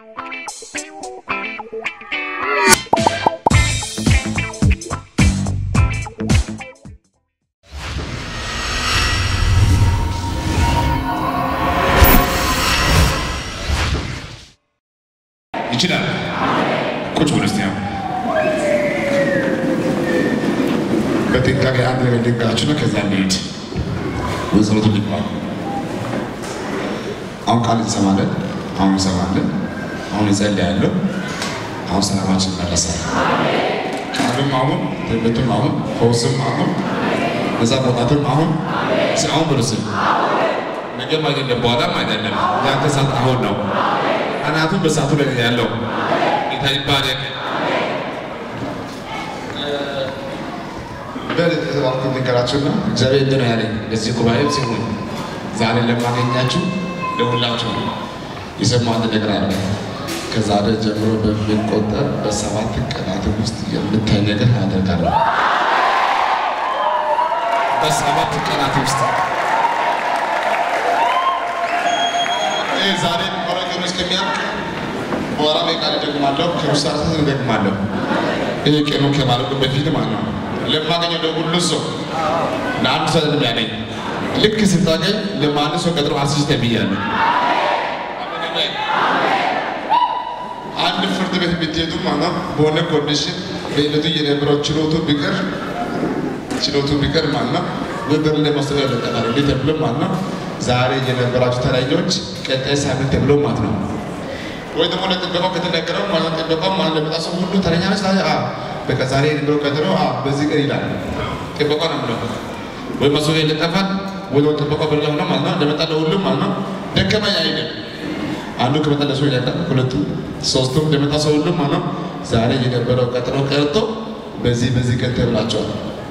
ይችላል ቁጭ ብሎ እስቲ በጥንቃቄ አንድ ነገር ልንገራችሁ ነው። ከዛ እንሂድ ወዘሮቱ ልግባ። አሁን ቃል እንሰማለን፣ አሁን እንሰማለን፣ አሁን እንጸልያለን፣ አሁን ሰላማችን ይመለሳል። ቃልም አሁን፣ ትምህርትም አሁን፣ ፈውስም አሁን፣ ነፃ መውጣትም አሁን ብርስም ነገም አይደለም በኋላም አይደለም። ያንተ ሰዓት አሁን ነው። አናቱን በሰዓቱ ላይ ያለው ጌታ ይባረክ። በለተዋልኩ ንገራችሁና እግዚአብሔር እንደ ነው ያለኝ ለዚህ ጉባኤ ሲሆን ዛሬ ለማገኛችሁ ለሁላችሁ የሰማሁት ነገር አለ። ከዛሬ ጀምሮ በሚቆጠር በሰባት ቀናት ውስጥ የምታይ ነገር አደርጋለሁ። በሰባት ቀናት ውስጥ ዛሬ ወራጆች ከሚያልቅ ወራ ላይ ቃል ደግማለሁ፣ ከሩሳሳ ደግማለሁ። ይሄ ቀኑ ከማለቁ በፊት ማለት ነው። ለማገኘው ለሁሉ ሰው ለአንድ ሰው እንደሚያገኝ ልክ ስታገኝ ለማን ሰው ቀጥሮ አስይዝ ተብያለሁ። አንድ ፍርድ ቤት ብትሄዱ ማለት በሆነ ኮንዲሽን በእለቱ የነበረው ችሎቱ ቢቀር ማለት ነው ወደር ለማስተዋል ያለቀናል ተብሎ ማለት ነው። ዛሬ የነበራችሁ ተለያዮች ቀጣይ ሳምንት ተብሎ ማለት ነው። ወይ ደግሞ ለጥበቃው ከተነገረው ማለት ጥበቃው ማለት ለመጣሰው ሁሉ ተረኛለች ላይ በቃ ዛሬ የነበረው ቀጠሮ በዚህ ቀን ይላል ጥበቃው ነው ብለው ወይ መስዋዕት ይለጠፋል ወይ ጥበቃው ብለው ነው ማለት ነው። ለመጣለ ሁሉም ማለት ነው ደከመኝ አይደለም። አንዱ ከመጣለ ሰው ይላል፣ ሁለቱ ሶስቱም ለመጣሰው ሁሉም ማለት ነው ዛሬ የነበረው ቀጠሮ ቀርቶ በዚህ ቀን ተብላችኋል።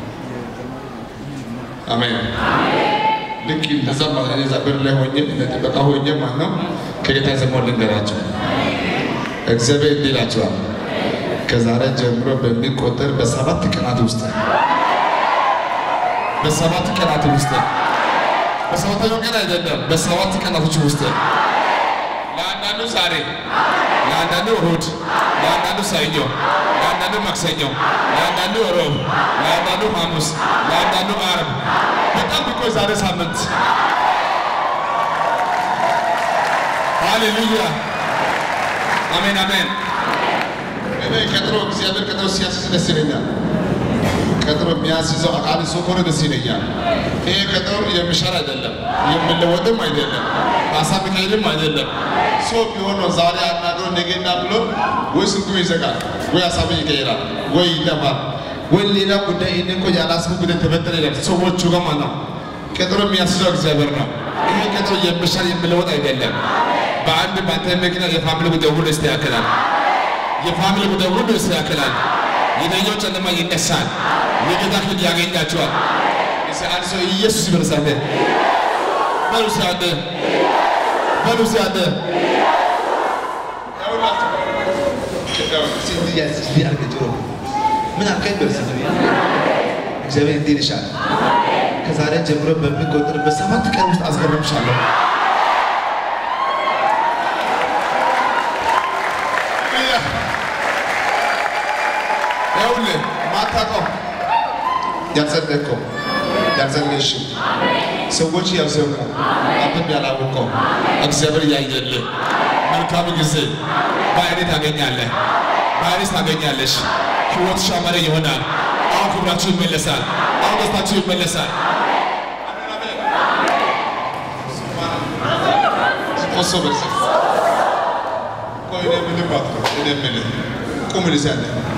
አሜን። ልክ እንደዛ ማለት ነው። ዛሬ ላይ ሆኜ ለጥበቃ ሆኜ ማለት ነው ከጌታ የሰማው ልንገራችሁ። እግዚአብሔር እንዲላችኋል ከዛሬ ጀምሮ በሚቆጠር በሰባት ቀናት ውስጥ በሰባተኛው ቀን አይደለም፣ በሰባት ቀናቶች ውስጥ ለአንዳንዱ ዛሬ፣ ለአንዳንዱ እሑድ፣ ለአንዳንዱ ሰኞ፣ ለአንዳንዱ ማክሰኞ፣ ለአንዳንዱ ሮብ፣ ለአንዳንዱ ሐሙስ፣ ለአንዳንዱ ዓርብ በጣም ቢቆይ ዛሬ ሳምንት። ሃሌሉያ አሜን አሜን። እኔ ቀጥሮ እግዚአብሔር ቀጥሮ ሲያስይዝ ደስ ይለኛል። ቀጥሮ የሚያስይዘው አቃል ሰው ከሆነ ደስ ይለኛል። ይሄ ቀጥሮ የሚሻር አይደለም፣ የምንለወጥም አይደለም፣ ሀሳብ ከሄድም አይደለም። ሰው ቢሆን ነው ዛሬ አናግሮ ነገና ብሎ ወይ ስልኩን ይዘጋል፣ ወይ ሀሳብን ይቀይራል፣ ወይ ይጠፋል፣ ወይ ሌላ ጉዳይ ይህን እኮ ያላስቡ ጉዳይ ተበደለ ይላል ሰዎቹ ጋር ማለት ነው። ቀጥሮ የሚያስይዘው እግዚአብሔር ነው። ይሄ ቀጥሮ የሚሻር የምንለወጥ አይደለም። በአንድ ባንተ ምክንያት የፋሚሊ ጉዳይ ሁሉ ይስተካከላል። የፋሚሊ ጉዳይ ሁሉ ይስተካከላል። የዳኛው ጨለማ ይነሳል። የጌታ ፊት ያገኛቸዋል። አንድ ሰው ኢየሱስ ይበርሳል። በሉሲያደ ምን አልከኝ? በርስ እግዚአብሔር እንዲህ ይልሻል ከዛሬ ጀምሮ በሚቆጠር በሰባት ቀን ውስጥ አስገርምሻለሁ። ይኸውልህ ማታውቀው ያልጸደቅከው ያልጸለይሽው ሰዎች ያልሰሙ አንተም ያላወቀው እግዚአብሔር ያየልህ መልካም ጊዜ በዓይንህ ታገኛለህ፣ በዓይንሽ ታገኛለሽ። ሕይወትሽ ያማረ ይሆናል። አሁን ክብራችሁ ይመለሳል። አሁን ደስታችሁ ይመለሳል። ቆሶ በርስ ቆይ ምን ባትሮ ምን ቁም ልሳለ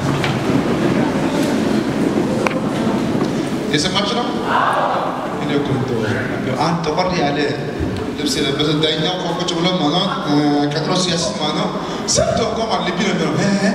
የሰማችሁ ነው። እኔ ኮንቶ አንተ ወር ያለ ልብስ የለበሰ ዳኛው ቆቆች ብሎ ማለት ቀጥሮ ሲያስስ ማለት ሰጥቶ ቆማ ልብ ነው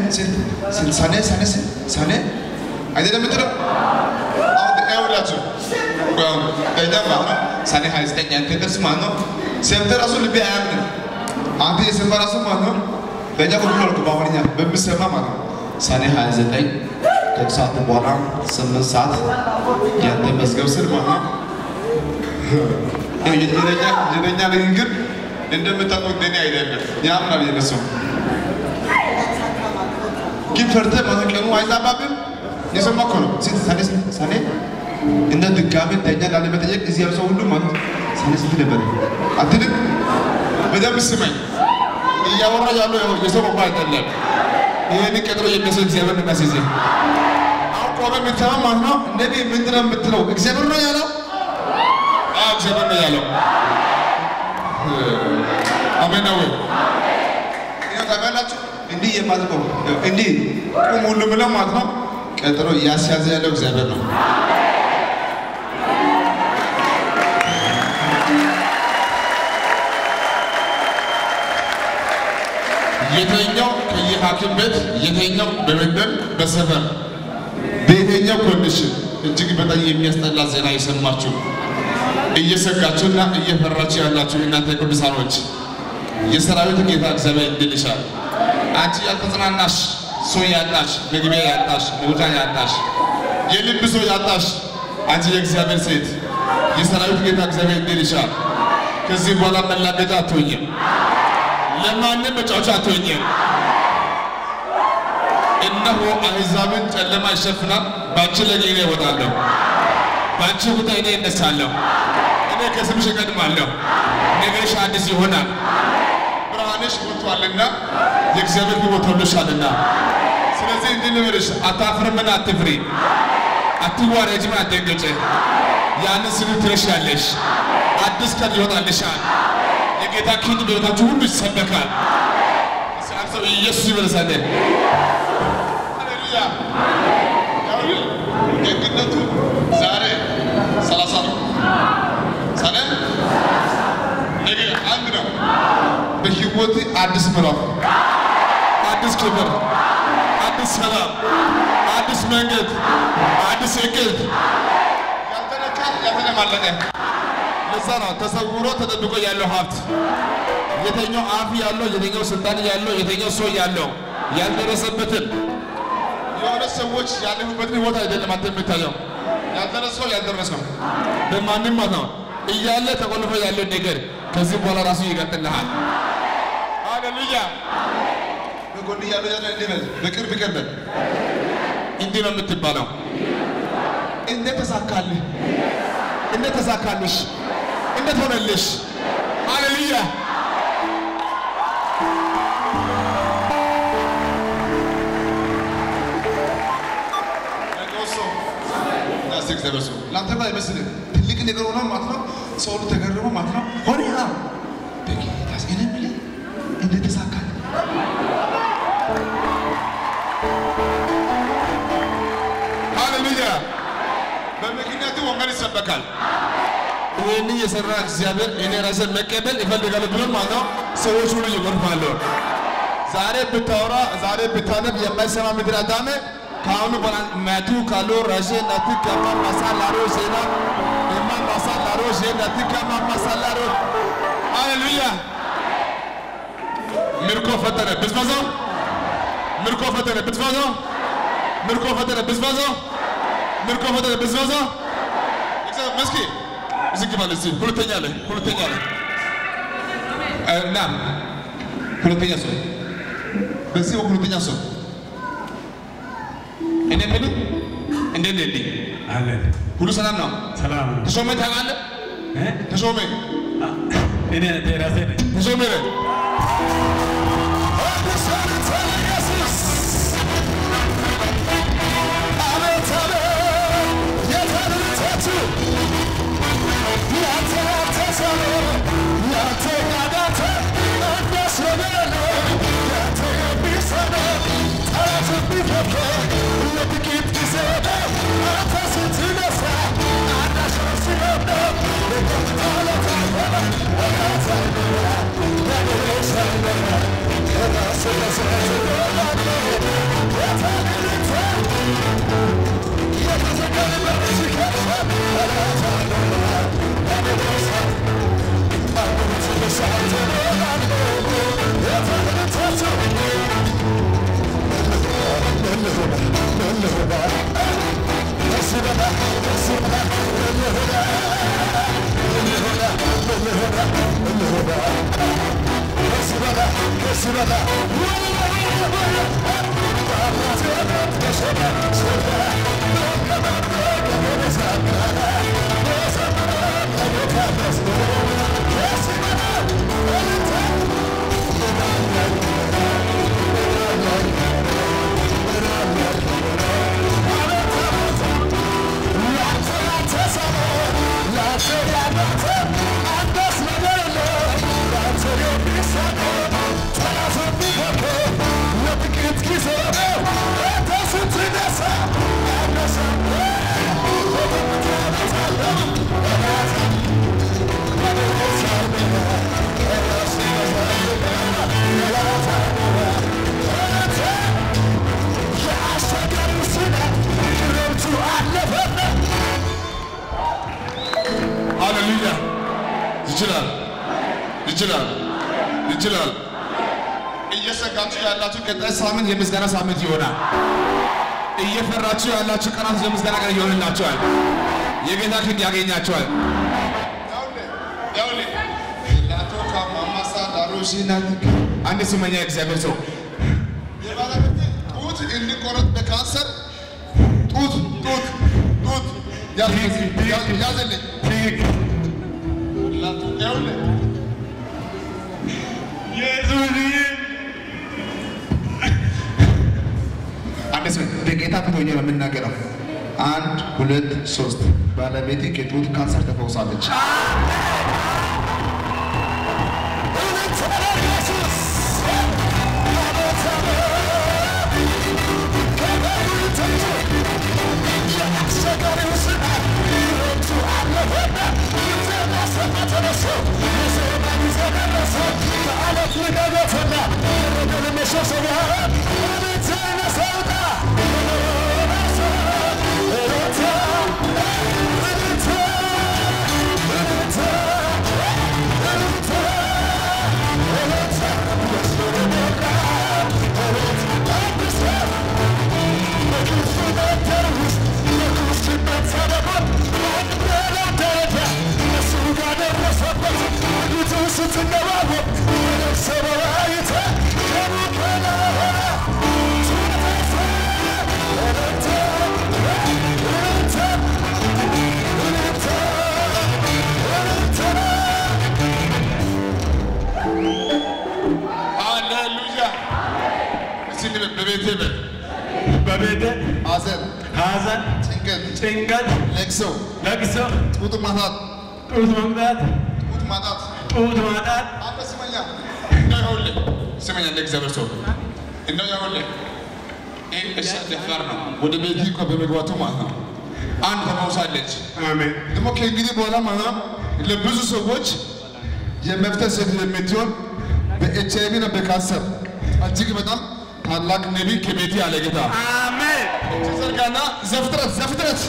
ሰኔ አይደለም ምትለው አሁን አይወላችሁ ዳኛ ማለት ሰኔ 29 አንተ ደርስ ማለት ሰምተህ ራሱ ልብ አያምንም። አንተ የሰማ ራሱ ማለት ዳኛ ቆቆ ነው ባወኛ በሚሰማ ማለት ሰኔ 29 ከሰዓት በኋላ 8 ሰዓት ያንተ መዝገብ ስር ማለት የደኛ ንግግር እንደምታውቁት እንደኔ አይደለም። ያምናል የነሱ ግን ፈርተህ ማለት ቀኑ አይዛባብም የሰማህ እኮ ነው ሰኔ እንደ ድጋሜ ተኛ ላለመጠየቅ እዚህ ያለው ሰው ሁሉ ማለት ሰኔ ስንት ነበር አትልም በደንብ ስማኝ እያወራ ያለው የሰው እንኳን አይደለም ይሄን ቀጥሮ የሚያስይዝ እግዚአብሔር ነው የሚያስይዝ አሁን ቆመ የምትሰማ ማለት ነው ነቢ ምንድን ነው የምትለው እግዚአብሔር ነው ያለው እግዚአብሔር ነው ያለው አሜን ነው ይሄ ታውቃላችሁ እንዲህ የማዝቀው እንዲህ ቁም ሁሉ ብለው ማለት ነው ቀጥሮ ያስያዘ ያለው እግዚአብሔር ነው የተኛው ከየሐኪም ቤት የተኛው በመንደር በሰፈር በየትኛው ኮንዲሽን እጅግ በጣም የሚያስጠላ ዜና የሰማችሁ እየሰጋችሁና እየፈራችሁ ያላችሁ እናንተ ቅዱሳኖች የሰራዊት ጌታ እግዚአብሔር እንድልሻል አንቺ ያልተጽናናሽ ሰው ያጣሽ መግቢያ ያጣሽ መውጫ ያጣሽ የልብ ሰው ያጣሽ አንቺ የእግዚአብሔር ሴት የሰራዊት ጌታ እግዚአብሔር እንድልሻል ከዚህ በኋላ መላገጫ አትሆኝም ለማንም መጫወቻ አትሆኝም እነሆ አሕዛብን ጨለማ ይሸፍናል ባንቺ ላይ እኔ እወጣለሁ ባንቺ ጉዳይ እኔ እነሳለሁ እኔ ከስምሽ እቀድማለሁ ነገርሽ አዲስ ይሆናል ብርሃንሽ ወጥቷልና የእግዚአብሔር ሕይወት ወልዶሻልና ስለዚህ እንዲህ ልበልሽ አታፍሪምና አትፍሪ አትዋረጂም አትደንግጪ ያንን ስሉ ትረሻለሽ አዲስ ቀን ይወጣልሻል የጌታ ክንድ በሕይወታችሁ ሁሉ ይሰበካል ሲያንሰው ኢየሱስ ይበልሳል ሃሌሉያ ደግነቱ ዛሬ 30 ነው ሰኔ ነገ አንድ ነው በሕይወት አዲስ ምዕራፍ አዲስ ክብር አዲስ ሰላም አዲስ መንገድ አዲስ እቅድ ያልተነካ ያልተለማለቀ ለዛ ነው ተሰውሮ ተደብቆ ያለው ሀብት የተኛው አፍ ያለው የተኛው ስልጣን ያለው የተኛው ሰው ያለው ያልደረሰበትን የሆነ ሰዎች ያለፉበትን ቦታ አይደለም አንተ የምታየው ያልደረሰው ያልደረሰው በማንም ነው እያለ ተቆልፎ ያለው ነገር ከዚህ በኋላ ራሱ ይቀጥልሃል ሃሌሉያ በጎን ያለው እንደበል በቅርብ ቀርበል እንዲህ ነው የምትባለው እንዴት ተሳካልሽ እንዴት ሆነልሽ ሃሌሉያ እግዚአብሔር ሰው ላንተ ላይ መስል ትልቅ ነገር ሆኖ ማለት ነው ሰው ሁሉ ተገርሞ ማለት ነው ሆነና በጌታ ስም ይለኝ እንዴት ተሳካል ሃሌሉያ በምክንያቱ ወንጌል ይሰበካል ወይኔ የሰራ እግዚአብሔር እኔ ራሴ መቀበል ይፈልጋል ብሎ ማለት ነው ሰዎች ሁሉ ይጎርፋሉ ዛሬ ብታወራ ዛሬ ብታነብ የማይሰማ ምድር አዳመ ካሁኑ ማቱ ካሎ ራሴ ናትከማ ማሳላሮ ዜና እማ ማሳላሮ ዜና ናትከማ ማሳላሮ ሃሌሉያ ምርኮ ፈጠረ ብዝባዛው ምርኮ ፈጠረ ብዝባዛው ምርኮ ፈጠረ ብዝባዛው ምርኮ ፈጠረ ብዝባዛው እግዚአብሔር መስኪ ዝግ ማለት ሁለተኛ ላይ እና ሁለተኛ ሰው በዚህ ሁለተኛ ሰው እኔ ምን እንደሌለኝ አሜን ሁሉ ሰላም ነው ሰላም ተሾመ ታውቃለህ ተሾመ እኔ ተራሴ ነኝ ተሾመ Hallelujah. ይችላል እየሰጋችሁ ያላችሁ ቀጣይ ሳምንት የምስጋና ሳምንት ይሆናል እየፈራችሁ ያላችሁ ቀናት የምስጋና ቀን ይሆንላችኋል የጌታ ክንድ ያገኛችኋል ያውሌ ላቶካ ማማሳ ዳሮሺና አንድ ስመኛ እግዚአብሔር ሰው የባለቤት ጡት እንዲቆረጥ በካንሰር ጡት ያዘልኝ ላቶ ያውሌ አንደስ በጌታ ፍቶኛ የምናገረው 1 2 3 ባለቤቴ ከጡት ካንሰር ተፈውሳለች በቤቴ ሐዘን ጭንቀት ለቅሶ ጡት ማጣት አንተ ስመኛ ለእግዚአብሔር ሰው እንደው ያውለ እሺ ደፋር ነው ወደ ቤት እኮ በመግባቱ ማለት ነው አንድ ተፈውሳለች አሜን ደግሞ ከእንግዲህ በኋላ ማለት ነው ለብዙ ሰዎች የመፍትሄ ሴት የምትሆን በኤችአይቪ እና በካንሰር እጅግ በጣም ታላቅ ነቢይ ከቤት ያለ ጌታ አሜን ተዘርጋና ዘፍጥረት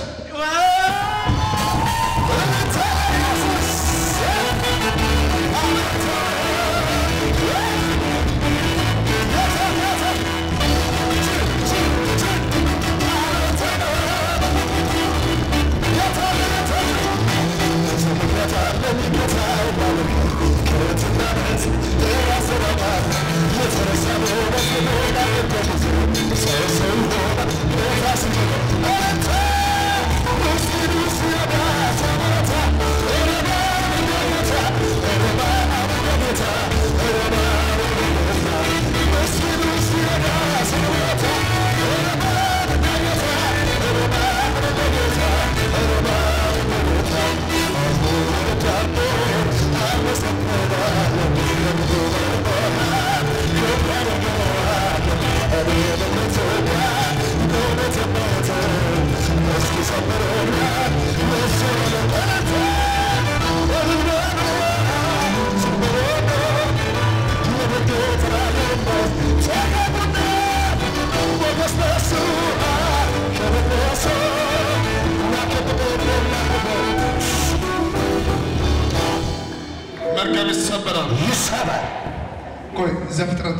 መርከብ ይሰበራል ቆይ ዘፍጥረት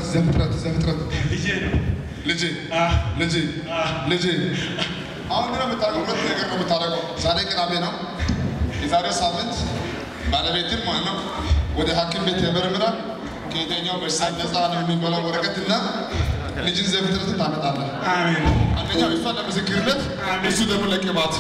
ልጄ አሁን ነው የምታደርገው ሁለት ነገር ነው የምታደርገው ዛሬ ቅዳሜ ነው የዛሬ ሳምንት ባለቤትም ማለት ነው ወደ ሐኪም ቤት ተመርምራ ከየትኛው በሽታ ነፃ ነው የሚባለው ወረቀትና ልጅን ዘፍጥረትን ታመጣለህ። አሜን። አንደኛው እሷ ለምስክርነት እሱ ደግሞ ለቅባት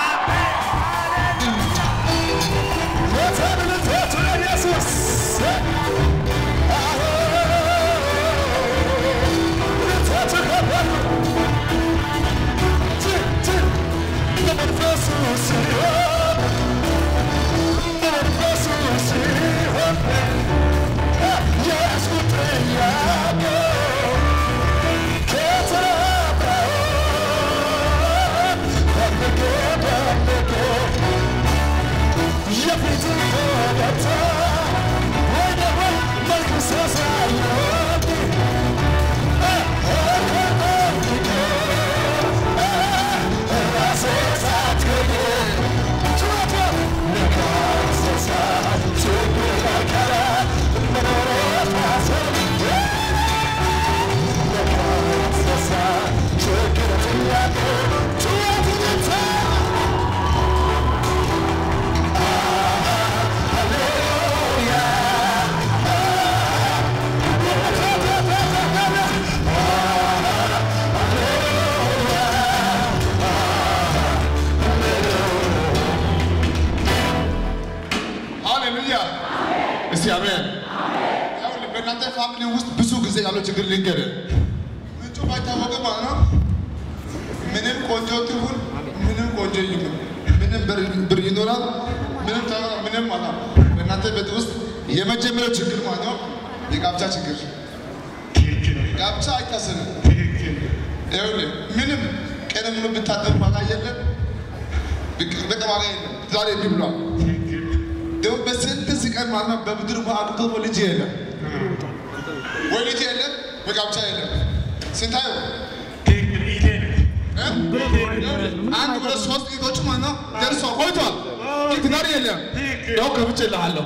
አሜን። ያው በእናንተ ፋሚሊ ውስጥ ብዙ ጊዜ ያለው ችግር ልንገር ምንጩ ባይታወቅ ማለት ነው። ምንም ቆንጆ ትሁን ምንም ቆንጆ ይሁን ምንም ብር ይኖራል ምንም ማለት ነው። በእናንተ ቤት ውስጥ የመጀመሪያው ችግር ማለት ነው የጋብቻ ችግር። ጋብቻ አይታሰብም። ይኸውልህ ምንም ቀን ሙሉ ብታጠብ ዋጋ የለም በቃ ዋጋ የለም። ዛሬ እንዲህ ብሏል ደግሞ በስንት ቀን ማለት ነው በምድር አግብቶ ልጅ የለም ወይ ልጅ የለም በጋብቻ የለም። ስንታየው አንድ ሁለት ሶስት ልጆች ማለት ነው ደርሶ ቆይቷል። ትዳር የለም ያው ከብቼልሃለሁ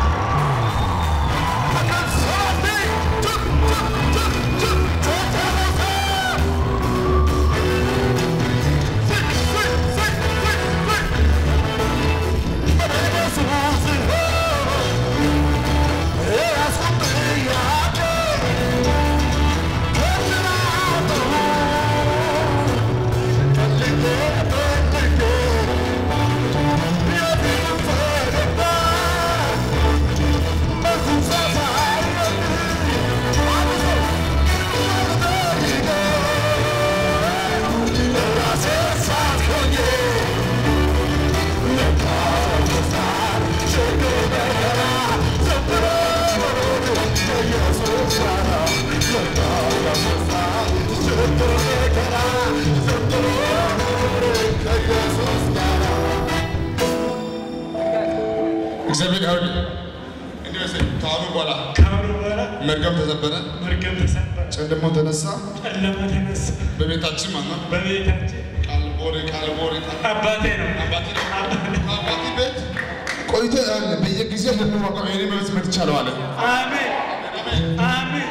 እግዚአብሔር ያውል እንደዚህ ታውሩ በኋላ መርገም ተሰበረ ጨለማው ተነሳ በቤታችን ማለት በቤታችን ቃልቦሬ አባቴ ነው አባቴ ቤት ቆይቶ ያለ በየጊዜው ለምንዋቀው እኔ መስመት ይቻላል አለ። አሜን አሜን።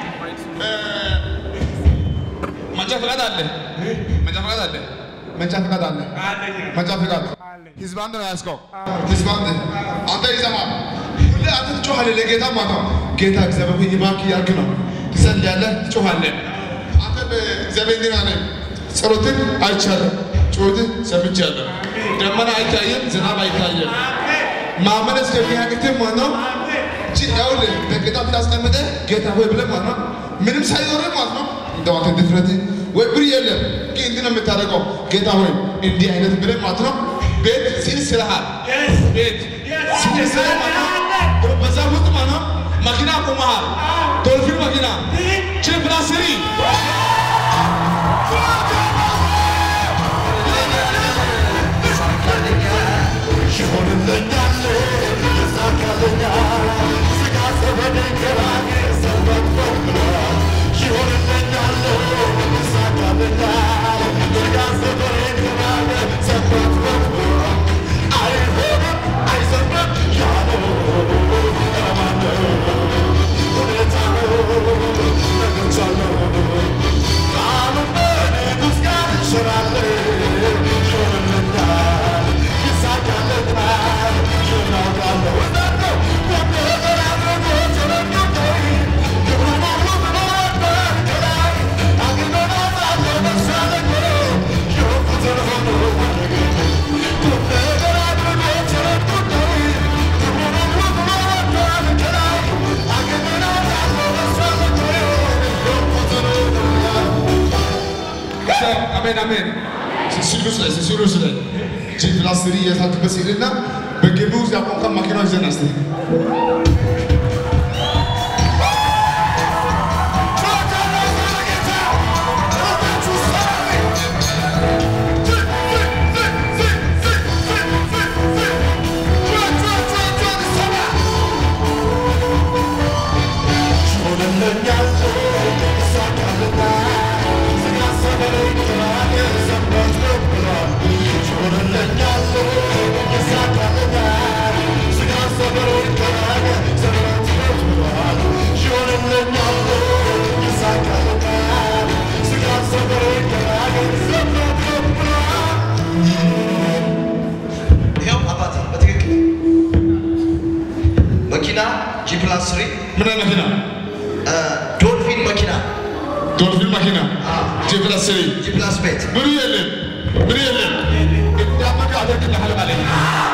መንጃ ፈቃድ አለ መንጃ ፈቃድ ህዝብ አንድ ነው ያስከው ህዝብ አንድ አንተ ይዘማል ሁሌ አንተ ትጮኻለህ ለጌታ ማለት ነው። ጌታ እግዚአብሔር ይባርክ ያርክ ነው ትጸልያለህ ትጮኻለህ። አንተ በእግዚአብሔር እንዲህ ነህ ጸሎትን አይቻልም ጩኸትን ሰምቻለሁ። ደመና አይታየም ዝናብ አይታየም ማመን እስከሚያቅትህ ማለት ነው። ይኸውልህ በጌታ ፊት አስቀምጠህ ጌታ ሆይ ብለህ ማለት ነው ምንም ሳይኖርህ ማለት ነው እንደው አንተ ድፍረት ወይ ብር የለም ግን እንዲህ ነው የምታደርገው ጌታ ሆይ እንዲህ አይነት ብለህ ማለት ነው ቤት ሲል ስለሃል ቤት ሲል ስለሃል በዛ ውስጥ ማለት ነው መኪና ቆመሃል ዶልፊን መኪና ችፕላስሪ አሜን አሜን ሲሉስ ላይ ጂፕላስሪ የታክበስ ይልና በግቡ ያቆምከ ማኪናው ይዘናስ ጂፕላስ3 ምን መኪና ዶልፊን መኪና ጂፕላስ3 ጂፕላስ ቤት ምን የለም እንዳመቀ አደርግልሃል ማለት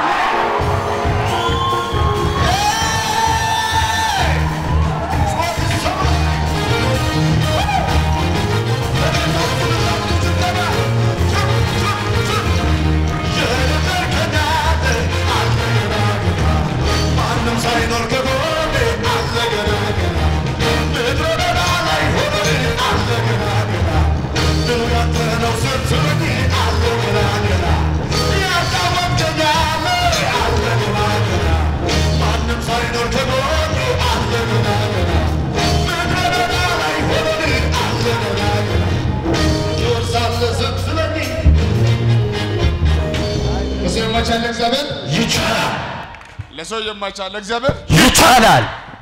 እግዚአብሔር ይቻላል ለሰው የማይቻል እግዚአብሔር ይቻላል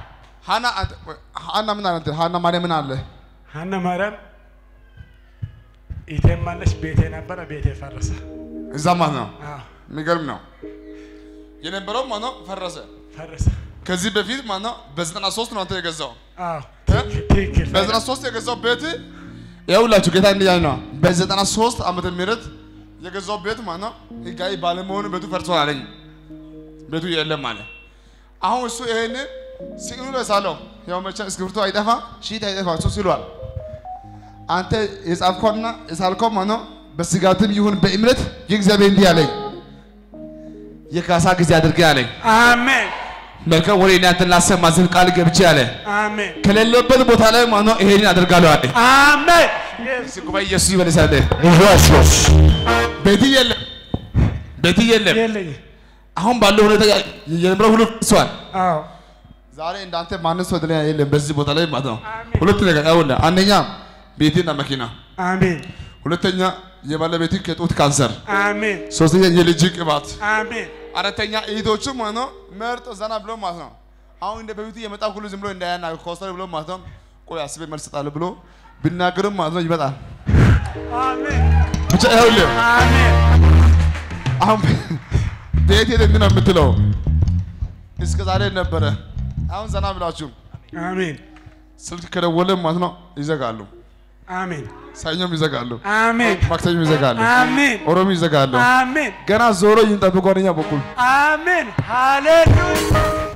ሃና ምን አለ ሃና ማርያም ምን አለ ሃና ማርያም ኢቴማለሽ ቤቴ ነበር ቤቴ ፈረሰ እዛ ማለት ነው የሚገርም ነው የነበረው ማለት ነው ፈረሰ ከዚህ በፊት ማለት ነው በ93 ነው አንተ የገዛው ትክክል በ93 የገዛው ቤት ያውላችሁ ጌታ እንዲያይ ነው በ93 ዓመተ ምህረት የገዛው ቤት ማለት ነው ህጋዊ ባለመሆኑ ቤቱ ፈርሷል አለኝ ቤቱ የለም ማለት አሁን እሱ ይሄን ሲሉ ለሳለው ያው መቼም እስክሪብቶ አይጠፋ ሺት አይጠፋ እሱ ሲሏል አንተ የጻፍከውና የሳልከው ማለት ነው በስጋትም ይሁን በእምነት የእግዚአብሔር እንዲህ አለኝ የካሳ ጊዜ አድርጌ አለኝ አሜን መልካም ወሬ እናንተን ላሰማ ዘንድ ቃል ገብቼ አለ አሜን ከሌለበት ቦታ ላይ ማለት ነው ይሄን አደርጋለሁ አለ አሜን ሲጉባኤ ኢየሱስ ይበልሳል ኢየሱስ ቤት የለም አሁን ባለው ሁኔታ የነበረው ሁሉ ሰዋል ዛሬ እንዳንተ ማንስ ወደ ላይ የለም በዚህ ቦታ ላይ ማለት ነው ሁለት ነገር አይወላ አንደኛ ቤትና መኪና አሜን ሁለተኛ የባለቤት ከጡት ካንሰር አሜን ሶስተኛ የልጅ ቅባት አሜን አራተኛ እህቶቹ ማለት ነው መርጦ ዘና ብሎ ማለት ነው አሁን እንደ በፊት የመጣው ሁሉ ዝም ብሎ እንዳያና ኮስተር ብሎ ማለት ነው ቆይ አስቤ መልስ ጣለ ብሎ ቢናገርም ማለት ነው ይመጣል አሜን ብቻ ይኸውልህ አሜን አሁን ቤት የት ነው የምትለው እስከ ዛሬ ነበረ አሁን ዘና ብላችሁ አሜን ስልክ ከደወለ ማለት ነው ይዘጋሉ አሜን ሳይኞም ይዘጋሉ አሜን ማክሰኞም ይዘጋሉ አሜን ኦሮሞ ይዘጋሉ አሜን ገና ዞሮ ይንጠብቆኛ በኩል አሜን ሃሌሉያ